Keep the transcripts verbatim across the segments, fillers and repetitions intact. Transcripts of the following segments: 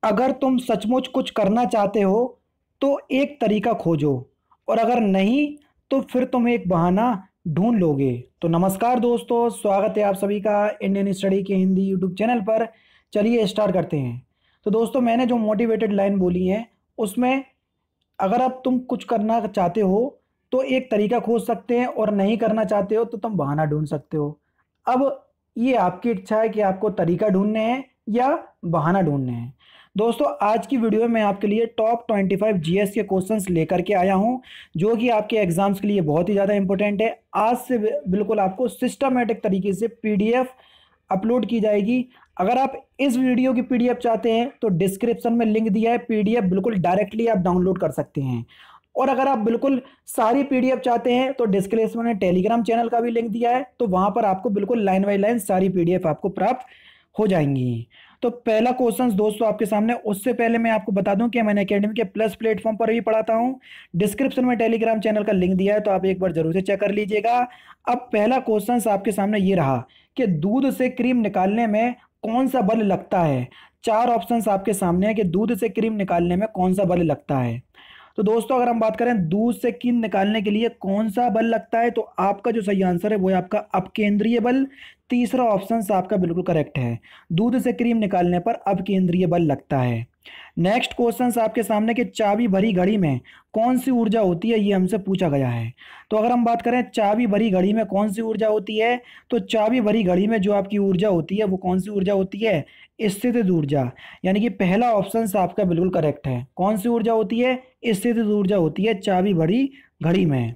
अगर तुम सचमुच कुछ करना चाहते हो तो एक तरीका खोजो, और अगर नहीं तो फिर तुम एक बहाना ढूंढ लोगे। तो नमस्कार दोस्तों, स्वागत है आप सभी का इंडियन स्टडी के हिंदी यूट्यूब चैनल पर। चलिए स्टार्ट करते हैं। तो दोस्तों, मैंने जो मोटिवेटेड लाइन बोली है उसमें अगर आप तुम कुछ करना चाहते हो तो एक तरीका खोज सकते हैं, और नहीं करना चाहते हो तो तुम बहाना ढूंढ सकते हो। अब ये आपकी इच्छा है कि आपको तरीका ढूंढने हैं या बहाना ढूंढने हैं। दोस्तों, आज की वीडियो में मैं आपके लिए टॉप ट्वेंटी फाइव जीएस के क्वेश्चंस लेकर के आया हूं, जो कि आपके एग्जाम्स के लिए बहुत ही ज़्यादा इंपॉर्टेंट है। आज से बिल्कुल आपको सिस्टमेटिक तरीके से पीडीएफ अपलोड की जाएगी। अगर आप इस वीडियो की पीडीएफ चाहते हैं तो डिस्क्रिप्शन में लिंक दिया है, पीडीएफ बिल्कुल डायरेक्टली आप डाउनलोड कर सकते हैं। और अगर आप बिल्कुल सारी पीडीएफ चाहते हैं तो डिस्क्रिप्शन में टेलीग्राम चैनल का भी लिंक दिया है, तो वहां पर आपको बिल्कुल लाइन बाय लाइन सारी पीडीएफ आपको प्राप्त हो जाएंगी। तो पहला क्वेश्चन दोस्तों आपके सामने, उससे पहले मैं आपको बता दूं कि मैंने एकेडमी के प्लस प्लेटफॉर्म पर भी पढ़ाता हूं। डिस्क्रिप्शन में टेलीग्राम चैनल का लिंक दिया है, तो आप एक बार जरूर से चेक कर लीजिएगा। अब पहला क्वेश्चन आपके सामने ये रहा कि दूध से क्रीम निकालने में कौन सा बल लगता है। चार ऑप्शंस आपके सामने है कि दूध से क्रीम निकालने में कौन सा बल लगता है। तो दोस्तों, अगर हम बात करें दूध से क्रीम निकालने के लिए कौन सा बल लगता है, तो आपका जो सही आंसर है वो है आपका अपकेंद्रीय बल। तीसरा ऑप्शन आपका बिल्कुल करेक्ट है, दूध से क्रीम निकालने पर अपकेंद्रीय बल लगता है। नेक्स्ट क्वेश्चन आपके सामने कि चाबी भरी घड़ी में कौन सी ऊर्जा होती है, ये हमसे पूछा गया है। तो अगर हम बात करें चाबी भरी घड़ी में कौन सी ऊर्जा होती है, तो चाबी भरी घड़ी में जो आपकी ऊर्जा होती है वो कौन सी ऊर्जा होती है, स्थितिज ऊर्जा। यानी कि पहला ऑप्शन आपका बिल्कुल करेक्ट है। कौन सी ऊर्जा होती है, स्थितिज ऊर्जा होती है चाबी भरी घड़ी में।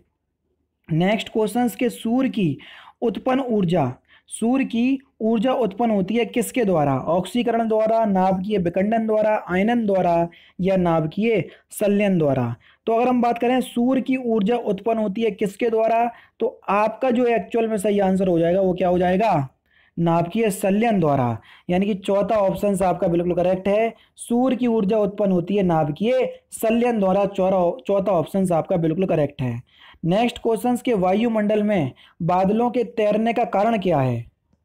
नेक्स्ट क्वेश्चन के सूर्य की उत्पन्न ऊर्जा, सूर्य की ऊर्जा उत्पन्न होती है किसके द्वारा, ऑक्सीकरण द्वारा, नाभिकीय विखंडन द्वारा, आयनन द्वारा, या नाभिकीय संलयन द्वारा। तो अगर हम बात करें सूर्य की ऊर्जा उत्पन्न होती है किसके द्वारा, तो आपका जो एक्चुअल में सही आंसर हो जाएगा वो क्या हो जाएगा, नाभिकीय संलयन द्वारा। यानी कि चौथा ऑप्शन आपका बिल्कुल करेक्ट है, सूर्य की ऊर्जा उत्पन्न होती है नाभिकीय संलयन द्वारा। चौथा ऑप्शन आपका बिल्कुल करेक्ट है। नेक्स्ट क्वेश्चन के वायुमंडल में बादलों के तैरने का कारण क्या है,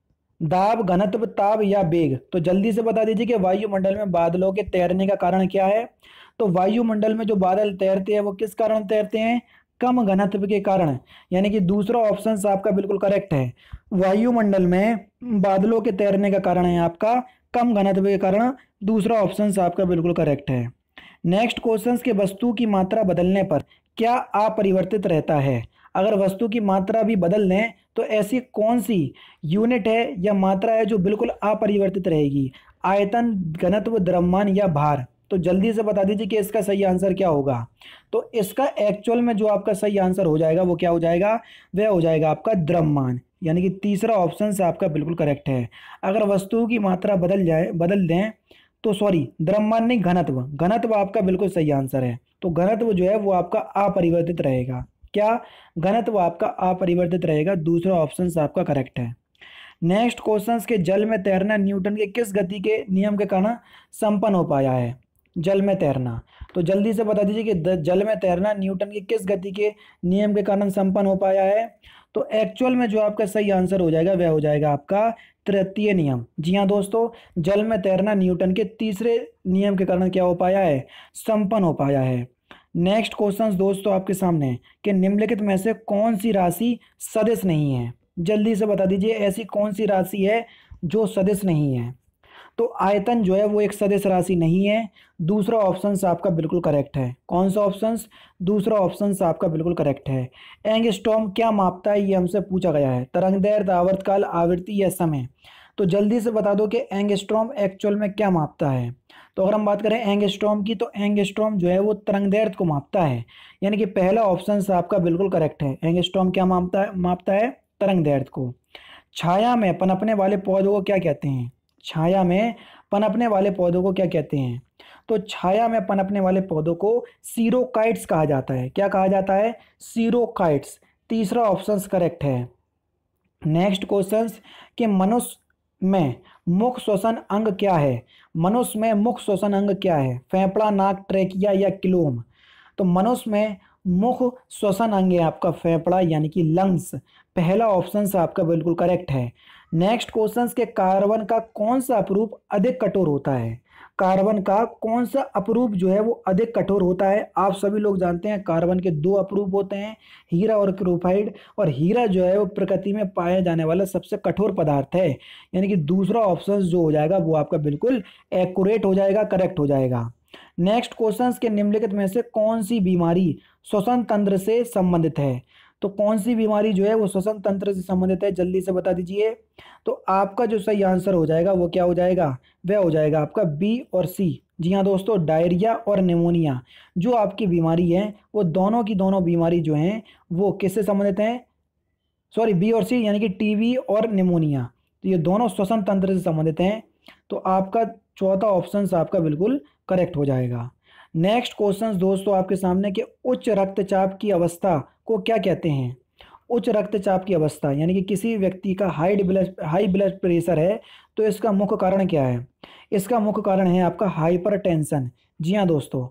दाब, घनत्व, ताप या वेग। तो जल्दी से बता दीजिए कि वायुमंडल में बादलों के तैरने का कारण क्या है। तो वायुमंडल में जो बादल तैरते हैं वो किस कारण तैरते हैं, कम घनत्व के कारण। यानी कि दूसरा ऑप्शन आपका बिल्कुल करेक्ट है, वायुमंडल में बादलों के तैरने का कारण है आपका कम घनत्व के कारण। दूसरा ऑप्शन आपका बिल्कुल करेक्ट है। नेक्स्ट क्वेश्चन के वस्तु की मात्रा बदलने पर क्या अपरिवर्तित रहता है। अगर वस्तु की मात्रा भी बदल दें तो ऐसी कौन सी यूनिट है या मात्रा है जो बिल्कुल अपरिवर्तित रहेगी, आयतन, घनत्व, द्रव्यमान या भार। तो जल्दी से बता दीजिए कि इसका सही आंसर क्या होगा। तो इसका एक्चुअल में जो आपका सही आंसर हो जाएगा वो क्या हो जाएगा, वह हो जाएगा आपका द्रव्यमान। यानी कि तीसरा ऑप्शन आपका बिल्कुल करेक्ट है। अगर वस्तु की मात्रा बदल जाए बदल दें तो सॉरी द्रव्यमान नहीं, घनत्व, घनत्व आपका बिल्कुल सही आंसर है। तो घनत्व जो है वो आपका अपरिवर्तित रहेगा। क्या, घनत्व आपका अपरिवर्तित रहेगा। दूसरा ऑप्शन आपका करेक्ट है। नेक्स्ट क्वेश्चन के जल में तैरना न्यूटन के किस गति के नियम के कारण संपन्न हो पाया है, जल में तैरना। तो जल्दी से बता दीजिए कि जल में तैरना न्यूटन के किस गति के नियम के कारण संपन्न हो पाया है। तो एक्चुअल में जो आपका सही आंसर हो जाएगा वह हो जाएगा आपका तृतीय नियम। जी हाँ दोस्तों, जल में तैरना न्यूटन के तीसरे नियम के कारण क्या हो पाया है, संपन्न हो पाया है। नेक्स्ट क्वेश्चन दोस्तों आपके सामने कि निम्नलिखित में से कौन सी राशि सदिश नहीं है। जल्दी से बता दीजिए ऐसी कौन सी राशि है जो सदिश नहीं है। तो आयतन जो है वो एक सदिश राशि नहीं है। दूसरा ऑप्शन आपका बिल्कुल करेक्ट है। कौन सा ऑप्शन, दूसरा ऑप्शन आपका बिल्कुल करेक्ट है। एंगस्ट्रॉम क्या मापता है, ये हमसे पूछा गया है, तरंगदैर्घ्य, आवर्तकाल, आवृत्ति या समय। तो जल्दी से बता दो कि एंगस्ट्रॉम एक्चुअल में क्या मापता है। तो अगर हम बात करें एंगस्ट्रॉम की, तो एंगस्ट्रॉम जो है वो तरंगदैर्घ्य को मापता है। यानी कि पहला ऑप्शन आपका बिल्कुल करेक्ट है, एंगस्ट्रॉम क्या मापता है, मापता है तरंगदैर्घ्य को। छाया में पनपने वाले पौधों को क्या कहते हैं, छाया में पनपने वाले पौधों को क्या कहते हैं। तो छाया में पनपने वाले पौधों को सीरोकाइट्स कहा जाता है। क्या कहा जाता है, सीरोकाइट्स। तीसरा ऑप्शन करेक्ट है। नेक्स्ट क्वेश्चन कि मनुष्य में मुख्य श्वसन अंग क्या है, मनुष्य में मुख्य श्वसन अंग क्या है, फेफड़ा, नाक, ट्रेकिया या क्लोम। तो मनुष्य में मुख्य श्वसन अंग है आपका फेफड़ा यानी कि लंग्स। पहला ऑप्शन आपका बिल्कुल करेक्ट है। नेक्स्ट क्वेश्चन के कार्बन का कौन सा अपरूप अधिक कठोर होता है, कार्बन का कौन सा अपरूप जो है वो अधिक कठोर होता है? आप सभी लोग जानते हैं कार्बन के दो अपरूप होते हैं, हीरा और ग्रेफाइट। और हीरा जो है वो प्रकृति में पाया जाने वाला सबसे कठोर पदार्थ है, यानी कि दूसरा ऑप्शन जो हो जाएगा वो आपका बिल्कुल एक्यूरेट हो जाएगा, करेक्ट हो जाएगा। नेक्स्ट क्वेश्चन के निम्नलिखित में से कौन सी बीमारी श्वसन तंत्र से संबंधित है? तो कौन सी बीमारी जो है वो श्वसन तंत्र से संबंधित है, जल्दी से बता दीजिए। तो आपका जो सही आंसर हो जाएगा वो क्या हो जाएगा? वह हो जाएगा आपका बी और सी। जी हाँ दोस्तों, डायरिया और निमोनिया जो आपकी बीमारी है वो दोनों की दोनों बीमारी जो हैं वो किससे संबंधित हैं? सॉरी, बी और सी यानी कि टीबी और निमोनिया, तो ये दोनों श्वसन तंत्र से संबंधित हैं। तो आपका चौथा ऑप्शन आपका बिल्कुल करेक्ट हो जाएगा। नेक्स्ट क्वेश्चन दोस्तों आपके सामने कि उच्च रक्तचाप की अवस्था को क्या कहते हैं? उच्च रक्तचाप की अवस्था यानी कि किसी व्यक्ति का high blood high blood pressure है, तो इसका मुख्य कारण क्या है? इसका मुख्य कारण है आपका हाइपरटेंशन। जी हाँ दोस्तों,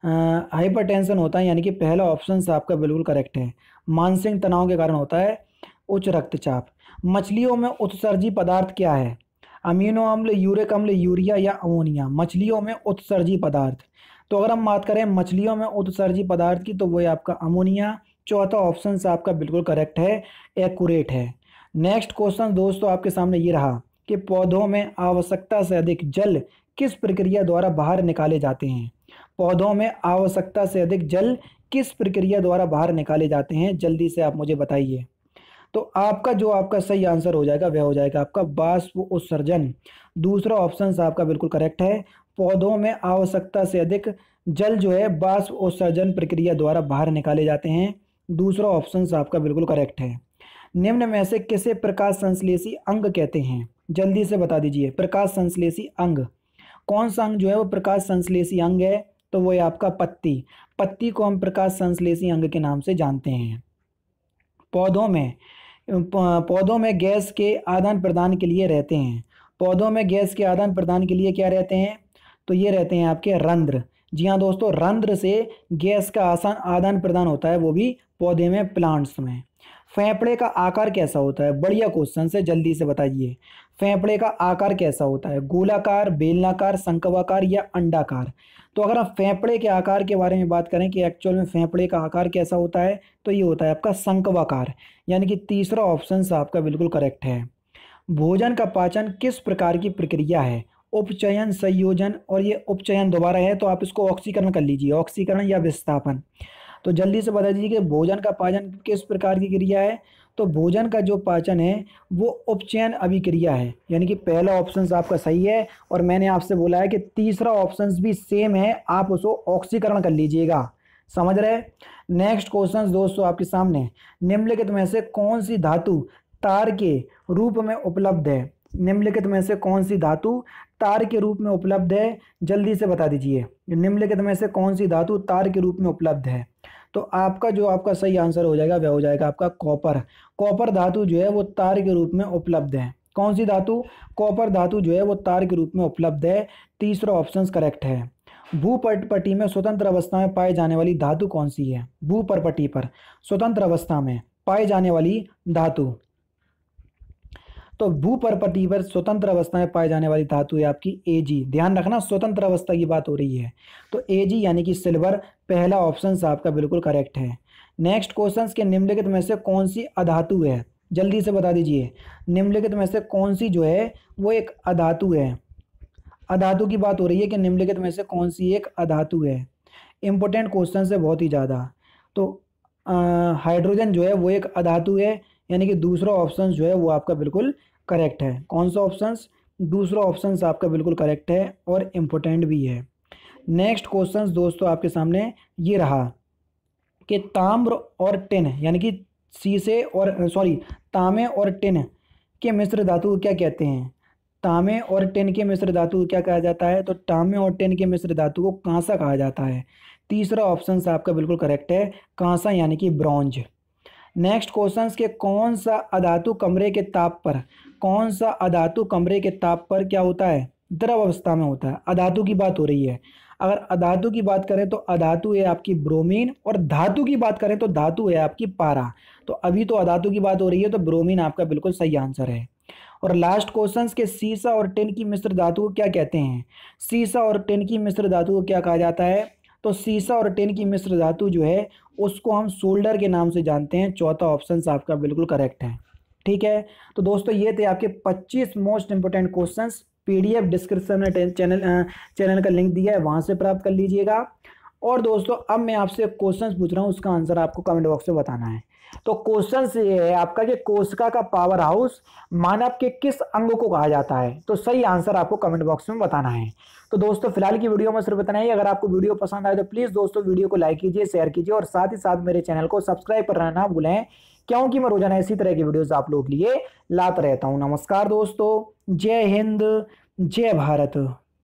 हाइपरटेंशन होता है, यानी कि पहला ऑप्शन आपका बिल्कुल करेक्ट है। मानसिक तनाव के कारण होता है उच्च रक्तचाप। मछलियों में उत्सर्जी पदार्थ क्या है? अमीनो अम्ल, यूरिक अम्ल, यूरिया या अमोनिया? मछलियों में उत्सर्जी पदार्थ, तो अगर हम बात करें मछलियों में उत्सर्जी पदार्थ की, तो वो है आपका अमोनिया। चौथा ऑप्शन आपका बिल्कुल करेक्ट है, एक्यूरेट है। नेक्स्ट क्वेश्चन दोस्तों आपके सामने ये रहा कि पौधों में आवश्यकता से अधिक जल किस प्रक्रिया द्वारा बाहर निकाले जाते हैं? पौधों में आवश्यकता से अधिक जल किस प्रक्रिया द्वारा बाहर निकाले जाते हैं? जल्दी से आप मुझे बताइए। तो आपका जो आपका सही आंसर हो जाएगा वह हो जाएगा आपका वाष्प उत्सर्जन। दूसरा ऑप्शन आपका बिल्कुल करेक्ट है। पौधों में आवश्यकता से अधिक जल जो है वाष्प उत्सर्जन प्रक्रिया द्वारा बाहर निकाले जाते हैं। दूसरा ऑप्शन आपका बिल्कुल करेक्ट है। निम्न में से किसे प्रकाश संश्लेषी अंग कहते हैं? जल्दी से बता दीजिए। प्रकाश संश्लेषी अंग, कौन सा अंग जो है वो प्रकाश संश्लेषी अंग है? तो वो है आपका पत्ती। पत्ती को हम प्रकाश संश्लेषी अंग के नाम से जानते हैं। पौधों में पौधों में गैस के आदान प्रदान के लिए रहते हैं। पौधों में गैस के आदान प्रदान के लिए क्या रहते हैं? तो ये रहते हैं आपके रंध्र। जी हाँ दोस्तों, रंध्र से गैस का आसान आदान प्रदान होता है, वो भी पौधे में, प्लांट्स में। फेफड़े का आकार कैसा होता है? बढ़िया क्वेश्चन से, जल्दी से बताइए। फेफड़े का आकार कैसा होता है? गोलाकार, बेलनाकार, शंक्वाकार या अंडाकार? तो अगर हम फेफड़े के आकार के बारे में बात करें कि एक्चुअल में फेफड़े का आकार कैसा होता है, तो ये होता है आपका शंक्वाकार, यानी कि तीसरा ऑप्शन आपका बिल्कुल करेक्ट है। भोजन का पाचन किस प्रकार की प्रक्रिया है? उपचयन, संयोजन, और ये उपचयन दोबारा है तो आप इसको ऑक्सीकरण कर लीजिए, ऑक्सीकरण या विस्थापन। तो जल्दी से बता दीजिए कि भोजन का पाचन किस प्रकार की क्रिया है? तो भोजन का जो पाचन है वो उपचयन अभिक्रिया है, यानी कि पहला ऑप्शन आपका सही है। और मैंने आपसे बोला है कि तीसरा ऑप्शन भी सेम है, आप उसको ऑक्सीकरण कर लीजिएगा, समझ रहे? नेक्स्ट क्वेश्चन दोस्तों आपके सामने, निम्नलिखित में से कौन सी धातु तार के रूप में उपलब्ध है? निम्नलिखित में से कौन सी धातु तार के रूप में उपलब्ध है? जल्दी से बता दीजिए। निम्नलिखित में से कौन सी धातु तार के रूप में उपलब्ध है? तो आपका जो आपका सही आंसर हो जाएगा वह हो जाएगा आपका कॉपर। कॉपर धातु जो है वो तार के रूप में उपलब्ध है। कौन सी धातु? कॉपर धातु जो है वो तार के रूप में उपलब्ध है। तीसरा ऑप्शन करेक्ट है। भूपर्पटी में स्वतंत्र अवस्था में पाई जाने वाली धातु कौन सी है? भूपर्पटी पर स्वतंत्र अवस्था में पाई जाने वाली धातु, तो भूपर्पटी पर स्वतंत्र अवस्था में पाई जाने वाली धातु है आपकी एजी। ध्यान रखना, स्वतंत्र अवस्था की बात हो रही है, तो एजी यानी कि सिल्वर, पहला ऑप्शन आपका बिल्कुल करेक्ट है। नेक्स्ट क्वेश्चन के निम्नलिखित में से कौन सी अधातु है? जल्दी से बता दीजिए। निम्नलिखित में से कौन सी जो है वो एक अधातु है? अधातु की बात हो रही है कि निम्नलिखित में से कौन सी एक अधातु है। इंपॉर्टेंट क्वेश्चन है बहुत ही ज़्यादा। तो हाइड्रोजन जो है वो एक अधातु है, यानी कि दूसरा ऑप्शन जो है वो आपका बिल्कुल करेक्ट है। कौन सा ऑप्शन? दूसरा ऑप्शन आपका बिल्कुल करेक्ट है और इम्पोर्टेंट भी है। नेक्स्ट क्वेश्चन दोस्तों आपके सामने ये रहा कि ताम्र और टिन यानी कि शीशे और सॉरी तांबे और टिन के मिश्र धातु को क्या कहते हैं? तांबे और टिन के मिश्र धातु को क्या कहा जाता है? तो तांबे और टिन के मिश्र धातु को कांसा कहा जाता है। तीसरा ऑप्शन आपका बिल्कुल करेक्ट है, कांसा यानी कि ब्रॉन्ज। नेक्स्ट क्वेश्चन के कौन सा अधातु कमरे के ताप पर कौन सा अधातु कमरे के ताप पर क्या होता है? द्रव अवस्था में होता है। अधातु की बात हो रही है। अगर अधातु की बात करें तो अधातु है आपकी ब्रोमीन, और धातु की बात करें तो धातु है आपकी पारा। तो अभी तो अधातु की बात हो रही है तो ब्रोमीन आपका बिल्कुल सही आंसर है। और लास्ट क्वेश्चन के सीसा और टिन की मिश्र धातु को क्या कहते हैं? सीसा और टिन की मिश्र धातु को क्या कहा जाता है? तो सीसा और टिन की मिश्र धातु जो है उसको हम सोल्डर के नाम से जानते हैं। चौथा ऑप्शन आपका बिल्कुल करेक्ट है। ठीक है, तो दोस्तों ये थे आपके पच्चीस most important questions. PDF description में चैनल चैनल का लिंक दिया है, वहां से प्राप्त कर लीजिएगा। और दोस्तों अब मैं आपसे क्वेश्चंस पूछ रहा हूँ, उसका आंसर आपको कमेंट बॉक्स में बताना है। तो क्वेश्चन ये है आपका कि कोशिका का पावर हाउस मानव के किस अंग को कहा जाता है? तो सही आंसर आपको कमेंट बॉक्स में बताना है। तो दोस्तों फिलहाल की वीडियो में सिर्फ इतना ही। अगर आपको वीडियो पसंद आए तो प्लीज दोस्तों वीडियो को लाइक कीजिए, शेयर कीजिए और साथ ही साथ मेरे चैनल को सब्सक्राइब करना ना भूलें, क्योंकि मैं रोजाना इसी तरह की वीडियोस आप लोग के लिए लाता रहता हूं। नमस्कार दोस्तों, जय हिंद, जय भारत।